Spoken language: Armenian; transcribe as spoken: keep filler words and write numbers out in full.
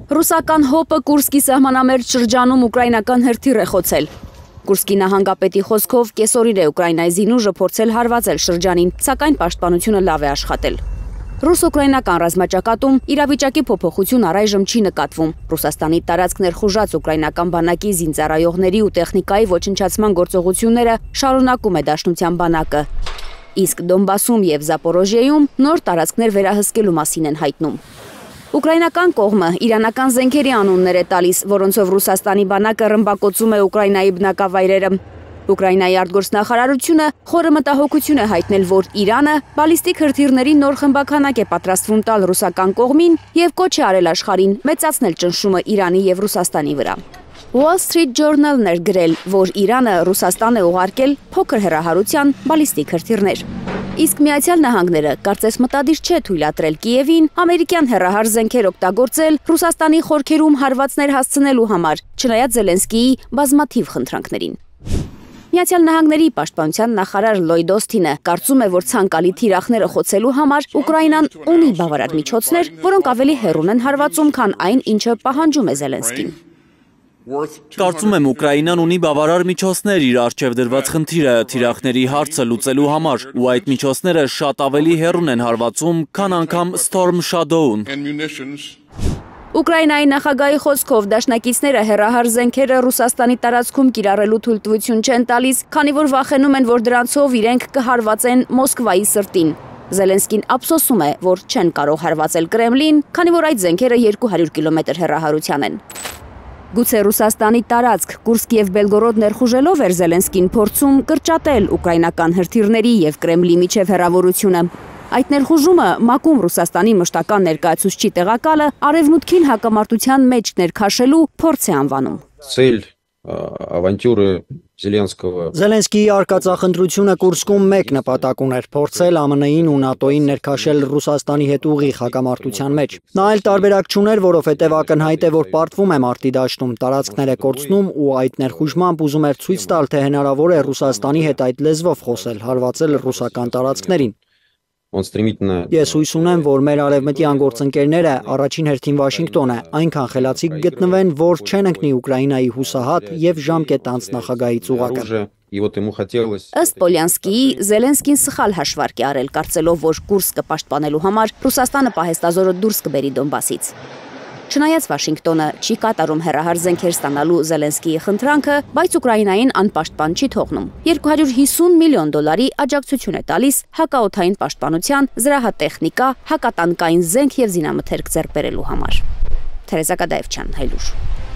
Ռուսական հոպը Կուրսկի սահմանամերձ շրջանում ուկրաինական հրթիռ է խոցել։ Կուրսկի նահանգապետի խոսքով կեսօրիր է Ուկրաինայի զինուժը փորձել հարվածել շրջանին, սակայն պաշտպանությունը լավ է աշխատել։ Ռուս-ուկրաինական ռազմաճակատում իրավիճակի փոփոխություն առայժմ չի նկատվում։ Ռուսաստանի տարածք ներխուժած ուկրաինական բանակի զինծառայողների ու տեխնիկայի ոչնչացման գործողությունները շարունակում է Դաշնության բանակը։ Իսկ Դոնբասում եւ Զապորոժիեում նոր տարածքներ վերահսկելու մասին են հայտնում։ Ուկրաինական կողմը իրանական զենքերի անուններ է տալիս, որոնցով Ռուսաստանի բանակը ռմբակոծում է Ուկրաինայի բնակավայրերը։ Ուկրաինայի արտգործնախարարությունը խորը մտահոգություն է հայտնել, որ Իրանը բալիստիկ հրթիռների նոր խմբաքանակ է պատրաստվում տալ ռուսական կողմին եւ կոչ է արել աշխարհին մեծացնել ճնշումը Իրանի եւ Ռուսաստանի վրա։ Wall Street Journal-ն էր գրել, որ Իրանը Ռուսաստան է ուղարկել փոքր հեռահարության բալիստիկ հրթիռներ։ Իսկ Միացյալ Նահանգները կարծես մտադիր չէ թույլատրել Կիևին ամերիկյան հեռահար զենքեր օգտագործել Ռուսաստանի խորքերում հարվածներ հասցնելու համար, չնայած Զելենսկիի բազմաթիվ խնդրանքներին։ Միացյալ Նահանգների պաշտպանության նախարար Լոյդ Օսթինը կարծում է, որ ցանկալի թիրախները խոցելու համար Ուկրաինան ունի բավարար միջոցներ, որոնք ավելի հեռուն են հարվածում, քան այն, ինչը պահանջում է Զելենսկին։ Կարծում եմ Ուկրաինան ունի բավարար միջոցներ իր առջև դրված խնդիրը թիրախների հարցը լուծելու համար, ու այդ միջոցները շատ ավելի հեռուն են հարվածում, քան անգամ Storm Shadow-ն։ Ուկրաինայի նախագահի խոսքով դաշնակիցները հեռահար զենքերը Ռուսաստանի տարածքում կիրառելու թույլտվություն չեն տալիս, քանի որ վախենում են, որ դրանցով իրենք կհարվածեն Մոսկվայի սրտին։ Զելենսկին ափսոսում է, որ չեն կարող հարվածել Կրեմլին, քանի որ այդ զենքերը երկու հարյուր կիլոմետր հեռահարության են։ Գուցե Ռուսաստանի տարածք Կուրսկ եւ Բելգորոդ ներխուժելով էր Զելենսկին փորձում կրճատել ուկրաինական հրթիռների եւ Կրեմլի միջև հեռավորությունը։ Այդ ներխուժումը մակում Ռուսաստանի մշտական ներկայացուցչի տեղակալը արևմուտքին հակամարտության մեջ ներքաշելու փորձ է անվանում։ Цель ավանտյուրы Զելենսկого Զելենսկիի արկածախնդրությունը Կուրսկում մեկ նպատակ ուներ՝ փորձել ԱՄՆ-ին ու ՆԱՏՕ-ին ներքաշել Ռուսաստանի հետ ուղիղ հակամարտության մեջ։ Նա այլ տարբերակ չուներ, որովհետև ակնհայտ է, որ պարտվում է մարտի դաշտում, տարածքներ է կորցնում ու այդ ներխուժմամբ ուզում էր ցույց տալ, թե հնարավոր է Ռուսաստանի հետ այդ լեզվով խոսել, հարվածել ռուսական տարածքներին։ Ես հույս ունեմ, որ մեր արևմտյան գործընկերները, առաջին հերթին Վաշինգտոնը, այնքան խելացի կգտնվեն, որ չեն ընկնի Ուկրաինայի հուսահատ եւ ժամկետանց նախագահի ծուղակը։ Ըստ Պոլյանսկիի, Զելենսկին սխալ հաշվարկ է արել, կարծելով, որ Կուրսկը պաշտպանելու համար Ռուսաստանը պահեստազորը դուրս կբերի Դոնբասից։ Չնայած Վաշինգտոնը չի կատարում հեռահար զենքեր ստանալու Զելենսկիի խնդրանքը, բայց Ուկրաինային անպաշտպան չի թողնում։ երկու հարյուր հիսուն միլիոն դոլարի աջակցություն է տալիս հակաօդային պաշտպանության, զրահատեխնիկա, հակատանկային զենք եւ զինամթերք ձեռք բերելու համար։ Թերեզա Կադաևչյան, Հայլուր։